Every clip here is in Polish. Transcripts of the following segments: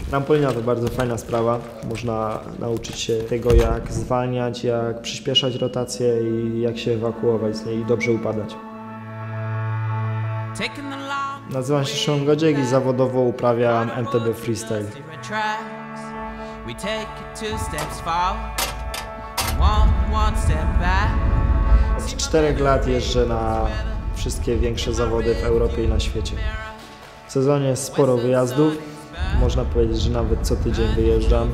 Trampolina to bardzo fajna sprawa. Można nauczyć się tego, jak zwalniać, jak przyspieszać rotację i jak się ewakuować z niej i dobrze upadać. Nazywam się Szymon Godziek i zawodowo uprawiam MTB Freestyle. Od 4 lat jeżdżę na wszystkie większe zawody w Europie i na świecie. W sezonie jest sporo wyjazdów. Można powiedzieć, że nawet co tydzień wyjeżdżam.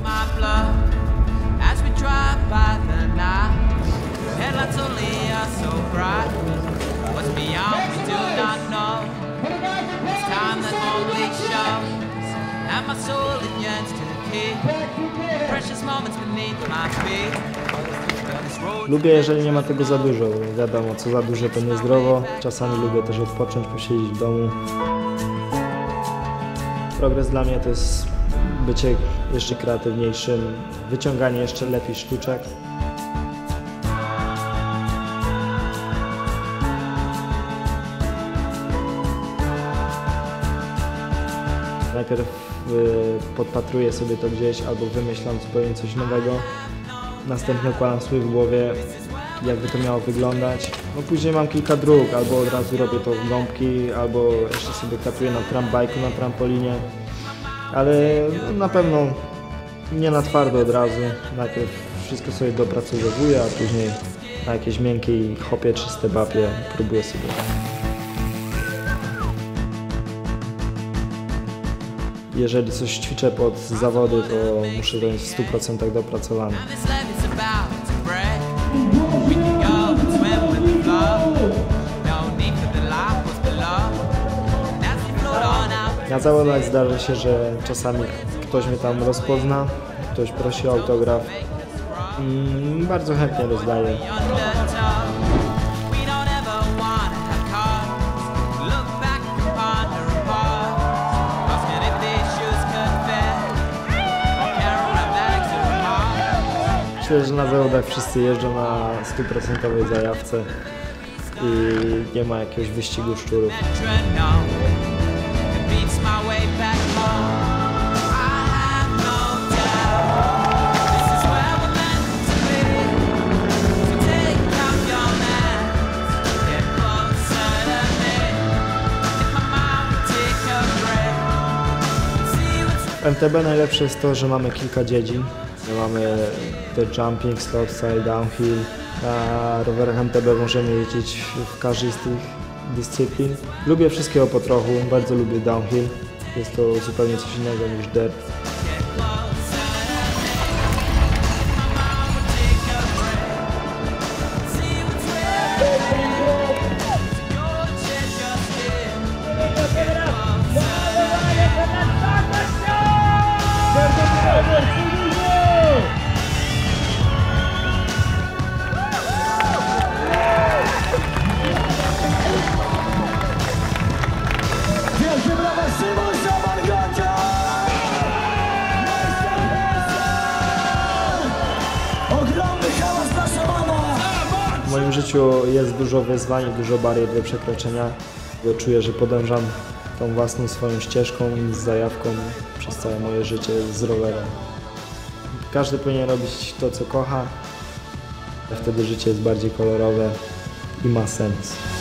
Lubię, jeżeli nie ma tego za dużo. Wiadomo, co za dużo to niezdrowo. Czasami lubię też odpocząć, posiedzieć w domu. Progres dla mnie to jest bycie jeszcze kreatywniejszym, wyciąganie jeszcze lepiej sztuczek. Najpierw podpatruję sobie to gdzieś albo wymyślam zupełnie coś nowego. Następnie układam sobie w głowie, jakby to miało wyglądać. No później mam kilka dróg, albo od razu robię to w gąbki, albo jeszcze sobie katuję na trambajku, na trampolinie. Ale na pewno nie na twardo od razu. Najpierw wszystko sobie dopracowuję, a później na jakiejś miękkiej hopie czy stebapie próbuję sobie. Jeżeli coś ćwiczę pod zawody, to muszę to mieć w 100% dopracowane. Na zawodach zdarza się, że czasami ktoś mnie tam rozpozna, ktoś prosi o autograf. Bardzo chętnie rozdaję. Myślę, że na zawodach wszyscy jeżdżą na 100% zajawce i nie ma jakiegoś wyścigu szczurów. W MTB najlepsze jest to, że mamy kilka dziedzin. Mamy te jumping, slopestyle, downhill. Na rowerach MTB możemy jeździć w każdej z tych dyscyplin. Lubię wszystkiego po trochu, bardzo lubię downhill. Jest to zupełnie coś innego niż dirt. W moim życiu jest dużo wyzwań, dużo barier do przekroczenia. Czuję, że podążam tą własną swoją ścieżką i z zajawką przez całe moje życie z rowerem. Każdy powinien robić to, co kocha. Wtedy życie jest bardziej kolorowe i ma sens.